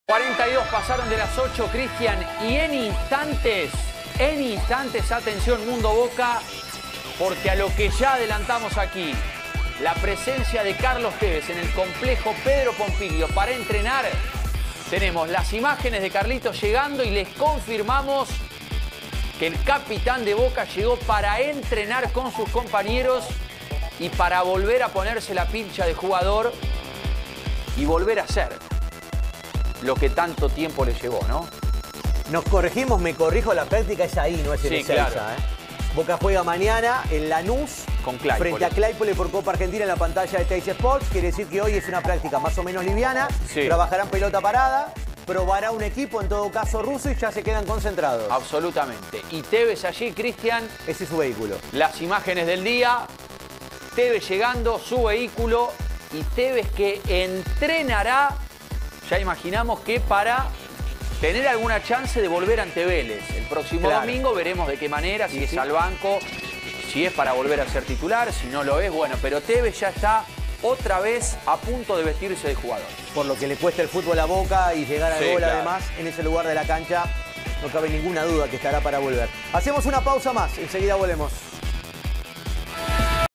42 pasaron de las 8, Cristian, y en instantes, atención Mundo Boca, porque a lo que ya adelantamos aquí, la presencia de Carlos Tevez en el complejo Pedro Pompilio para entrenar, tenemos las imágenes de Carlitos llegando y les confirmamos que el capitán de Boca llegó para entrenar con sus compañeros y para volver a ponerse la pincha de jugador y volver a ser lo que tanto tiempo le llevó, ¿no? Nos corregimos, me corrijo, la práctica es ahí, no es en Ezeiza, claro. Boca juega mañana en Lanús Con Claypole. frente a Claypole por Copa Argentina en la pantalla de Teis Sports. Quiere decir que hoy es una práctica más o menos liviana. Sí. Trabajarán pelota parada, probará un equipo, en todo caso ruso, y ya se quedan concentrados. Absolutamente. Y Tevez allí, Cristian, Ese es su vehículo. las imágenes del día, Tevez llegando, su vehículo, y Tevez que entrenará, ya imaginamos que para tener alguna chance de volver ante Vélez. El próximo domingo veremos de qué manera, si es al banco, si es para volver a ser titular, si no lo es, bueno, pero Tevez ya está otra vez a punto de vestirse de jugador. Por lo que le cuesta el fútbol a Boca y llegar al gol, claro. además, en ese lugar de la cancha, no cabe ninguna duda que estará para volver. Hacemos una pausa más, enseguida volvemos.